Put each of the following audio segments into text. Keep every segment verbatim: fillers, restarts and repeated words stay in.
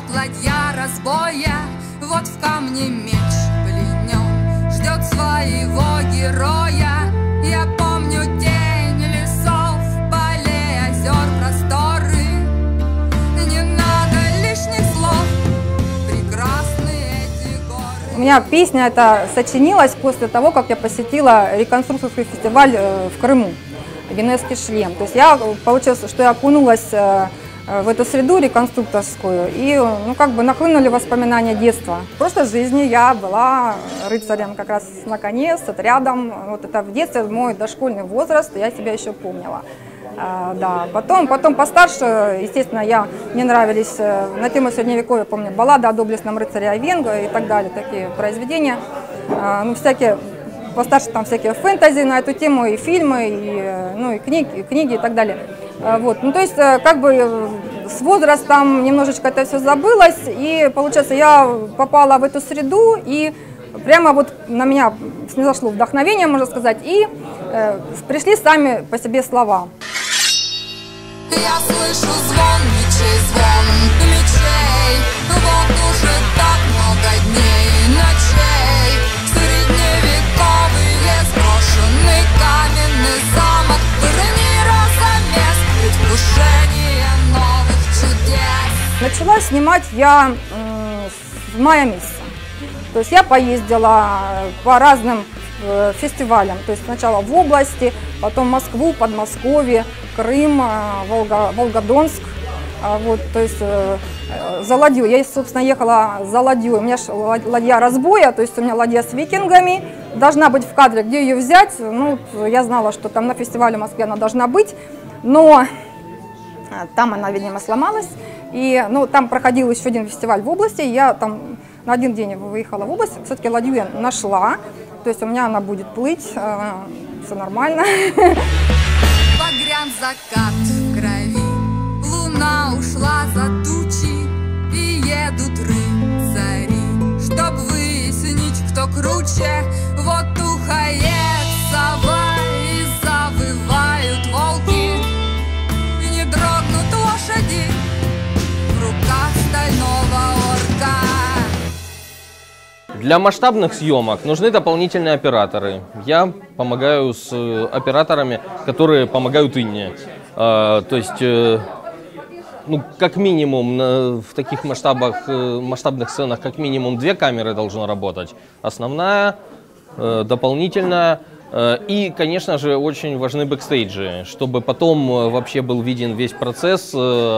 ладья разбоя, вот в камне меч пленен, ждет своего героя. Я помню день лесов, полей, озер, просторы. Не надо лишних слов, прекрасные эти горы. У меня песня эта сочинилась после того, как я посетила реконструкторский фестиваль в Крыму, Генуэзский шлем. То есть я, получилось, что я окунулась в эту среду реконструкторскую, и ну, как бы нахлынули воспоминания детства. В прошлой жизни я была рыцарем как раз на коне, с отрядом. Вот это в детстве, мой дошкольный возраст, я себя еще помнила. А, да. Потом, потом постарше, естественно, я, мне нравились на тему средневековья, помню, баллада о доблестном рыцаре Овенго и так далее, такие произведения. А, ну, всякие, постарше там всякие фэнтези на эту тему, и фильмы, и, ну, и книги, и книги и так далее. Вот. Ну, то есть, как бы с возрастом немножечко это все забылось, и, получается, я попала в эту среду, и прямо вот на меня снизошло вдохновение, можно сказать, и э, пришли сами по себе слова. Я слышу звон мечей, звон мечей, вот уже так много дней, ночей, средневековые сброшенный каменный замок, турнира замес, предвкушение новых чудес. Начала снимать я э, с мая месяца. То есть я поездила по разным э, фестивалям. То есть сначала в области, потом Москву, Подмосковье, Крым, э, Волга, Волгодонск. А вот, то есть э, за ладью. Я, собственно, ехала за ладью. У меня ладья разбоя, то есть у меня ладья с викингами. Должна быть в кадре, где ее взять. Ну, я знала, что там на фестивале в Москве она должна быть. Но там она, видимо, сломалась. И, ну, там проходил еще один фестиваль в области. Я там на один день выехала в область. Все-таки ладью я нашла. То есть у меня она будет плыть. Э, все нормально. Багрян закат в крови, луна ушла за тучи, и едут рыцари, чтоб выяснить, кто круче. Вот ухает сова, и завывают волки, и не дрогнут лошади в руках стального орка. Для масштабных съемок нужны дополнительные операторы. Я помогаю с операторами, которые помогают Инне. То есть, ну, как минимум, в таких масштабах, масштабных сценах, как минимум две камеры должны работать. Основная, дополнительная. И, конечно же, очень важны бэкстейджи, чтобы потом вообще был виден весь процесс,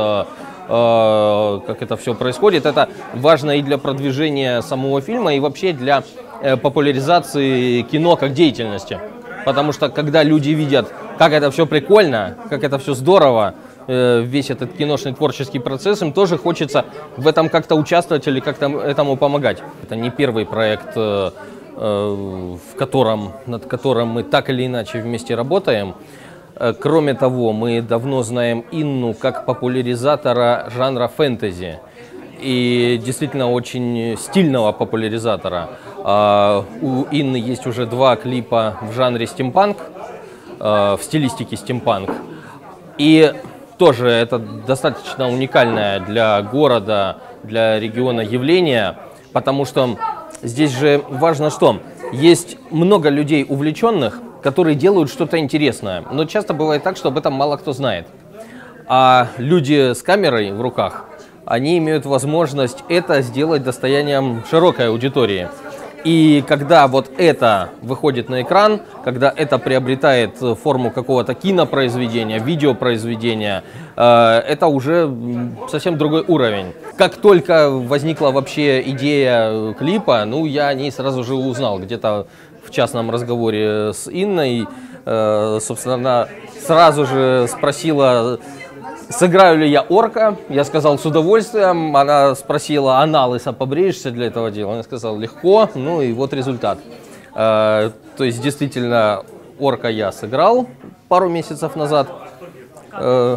как это все происходит. Это важно и для продвижения самого фильма, и вообще для популяризации кино как деятельности. Потому что когда люди видят, как это все прикольно, как это все здорово, весь этот киношный творческий процесс, им тоже хочется в этом как-то участвовать или как-то этому помогать. Это не первый проект, в котором, над которым мы так или иначе вместе работаем. Кроме того, мы давно знаем Инну как популяризатора жанра фэнтези. И действительно очень стильного популяризатора. У Инны есть уже два клипа в жанре стимпанк, в стилистике стимпанк. И тоже это достаточно уникальное для города, для региона явление, потому что здесь же важно что? Есть много людей увлеченных, которые делают что-то интересное, но часто бывает так, что об этом мало кто знает. А люди с камерой в руках, они имеют возможность это сделать достоянием широкой аудитории. И когда вот это выходит на экран, когда это приобретает форму какого-то кинопроизведения, видеопроизведения, э, это уже совсем другой уровень. Как только возникла вообще идея клипа, ну, я о ней сразу же узнал, где-то в частном разговоре с Инной. Э, собственно, она сразу же спросила, сыграю ли я орка. Я сказал, с удовольствием. Она спросила, а на лысо побреешься для этого дела? Я сказал, легко. Ну и вот результат. Э, то есть, действительно, орка я сыграл пару месяцев назад. Э,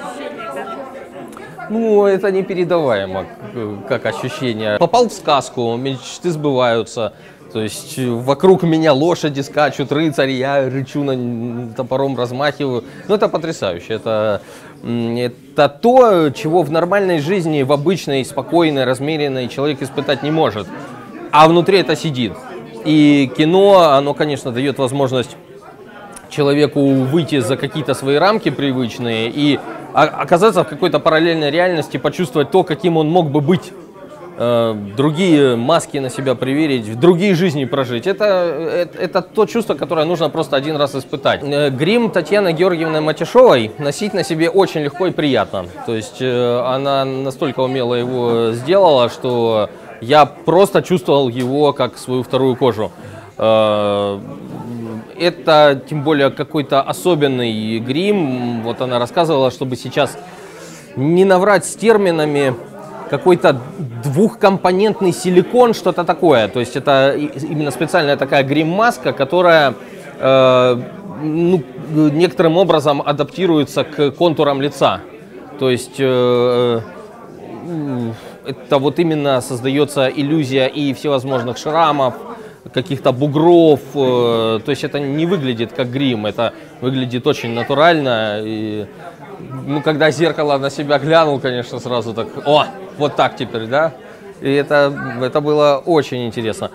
ну, это непередаваемо, как ощущение. Попал в сказку, мечты сбываются. То есть вокруг меня лошади скачут, рыцари, я рычу, на топором размахиваю. Ну, это потрясающе. Это Это то, чего в нормальной жизни, в обычной, спокойной, размеренной человек испытать не может. А внутри это сидит. И кино, оно, конечно, дает возможность человеку выйти за какие-то свои рамки привычные и оказаться в какой-то параллельной реальности, почувствовать то, каким он мог бы быть. Другие маски на себя проверить, другие жизни прожить. Это, это, это то чувство, которое нужно просто один раз испытать. Грим Татьяны Георгиевны Матяшовой носить на себе очень легко и приятно. То есть она настолько умело его сделала, что я просто чувствовал его как свою вторую кожу. Это тем более какой-то особенный грим. Вот она рассказывала, чтобы сейчас не наврать с терминами, какой-то двухкомпонентный силикон, что-то такое. То есть это именно специальная такая грим-маска, которая э, ну, некоторым образом адаптируется к контурам лица. То есть э, это вот именно создается иллюзия и всевозможных шрамов, каких-то бугров. Э, то есть это не выглядит как грим, это выглядит очень натурально. И, ну, когда зеркало на себя глянул, конечно, сразу так, о, вот так теперь, да? И это, это было очень интересно.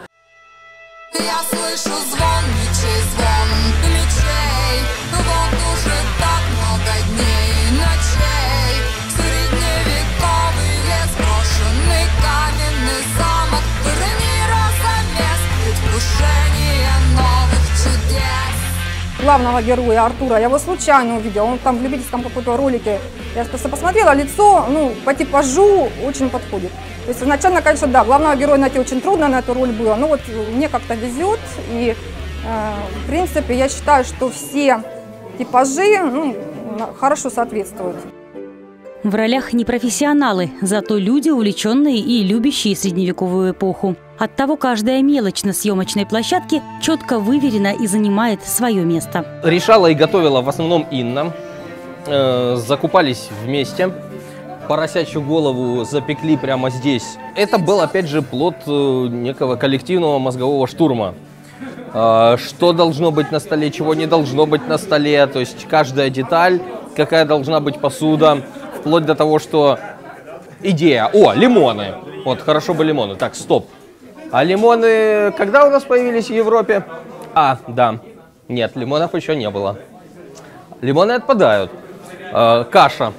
Я слышу звон мечей, звон ключей. Вот уже так много дней, ночей. Средневековый лес, брошенный каменный замок, турнира замес, предвкушение новых чудес. Главного героя Артура, я его случайно увидела, он там в любительском каком-то ролике, я просто посмотрела, лицо, ну, по типажу очень подходит. То есть изначально, конечно, да, главного героя найти очень трудно на эту роль было, но вот мне как-то везет, и, э, в принципе, я считаю, что все типажи, ну, хорошо соответствуют. В ролях не профессионалы, зато люди, увлеченные и любящие средневековую эпоху. Оттого каждая мелочь на съемочной площадке четко выверена и занимает свое место. Решала и готовила в основном Инна. Э, закупались вместе. Поросячью голову запекли прямо здесь. Это был, опять же, плод некого коллективного мозгового штурма. Э, что должно быть на столе, чего не должно быть на столе. То есть каждая деталь, какая должна быть посуда. Вплоть до того, что идея. О, лимоны. Вот, хорошо бы лимоны. Так, стоп. А лимоны когда у нас появились в Европе? А, да. Нет, лимонов еще не было. Лимоны отпадают. Э, каша.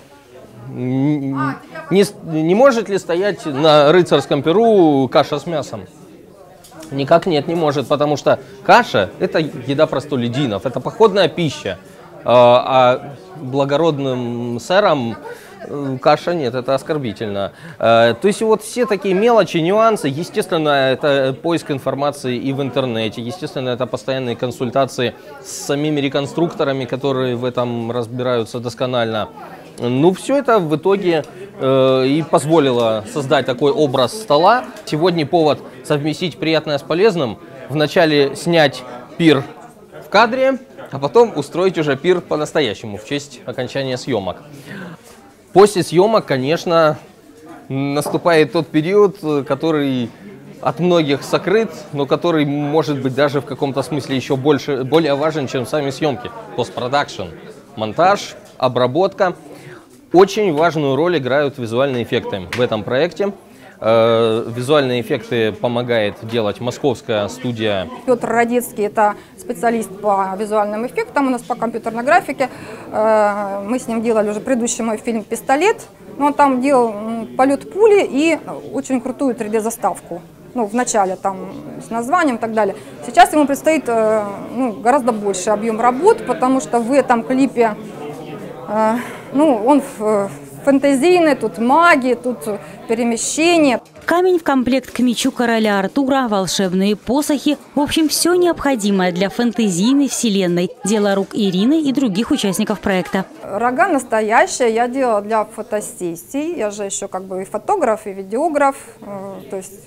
Не, не может ли стоять на рыцарском перу каша с мясом? Никак нет, не может, потому что каша – это еда простолюдинов, это походная пища. А благородным сэрам каша нет, это оскорбительно. То есть вот все такие мелочи, нюансы, естественно, это поиск информации и в интернете, естественно, это постоянные консультации с самими реконструкторами, которые в этом разбираются досконально. Ну, все это в итоге э, и позволило создать такой образ стола. Сегодня повод совместить приятное с полезным. Вначале снять пир в кадре, а потом устроить уже пир по-настоящему в честь окончания съемок. После съемок, конечно, наступает тот период, который от многих сокрыт, но который может быть даже в каком-то смысле еще больше, более важен, чем сами съемки. Постпродакшн, монтаж, обработка. Очень важную роль играют визуальные эффекты в этом проекте. Э, визуальные эффекты помогает делать московская студия. Петр Радецкий – это специалист по визуальным эффектам, у нас по компьютерной графике. Э, мы с ним делали уже предыдущий мой фильм «Пистолет». Он там делал полет пули и очень крутую три дэ-заставку. Ну, в начале там с названием и так далее. Сейчас ему предстоит э, ну, гораздо больше объем работ, потому что в этом клипе э, ну, он фэнтезийный, тут магия, тут перемещение. Камень в комплект к мечу короля Артура, волшебные посохи. В общем, все необходимое для фэнтезийной вселенной. Дело рук Ирины и других участников проекта. Рога настоящие я делала для фотосессий. Я же еще как бы и фотограф, и видеограф. То есть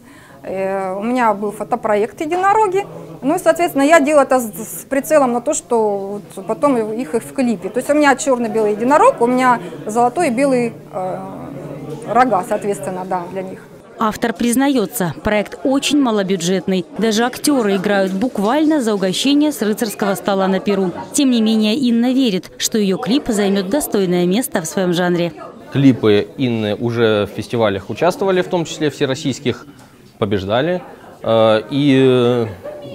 у меня был фотопроект «Единороги». Ну и, соответственно, я делала это с прицелом на то, что вот потом их в клипе. То есть у меня черно-белый единорог, у меня золотой и белый э, рога, соответственно, да, для них. Автор признается, проект очень малобюджетный. Даже актеры играют буквально за угощение с рыцарского стола на Перу. Тем не менее, Инна верит, что ее клип займет достойное место в своем жанре. Клипы Инны уже в фестивалях участвовали, в том числе всероссийских, побеждали. И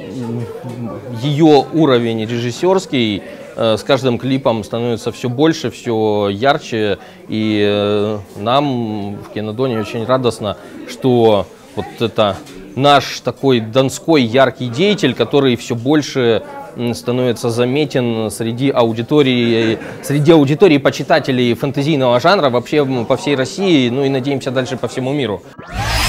ее уровень режиссерский с каждым клипом становится все больше, все ярче. И нам в Кинодоне очень радостно, что вот это наш такой донской яркий деятель, который все больше становится заметен среди аудитории, среди аудитории почитателей фэнтезийного жанра вообще по всей России, ну и надеемся дальше по всему миру.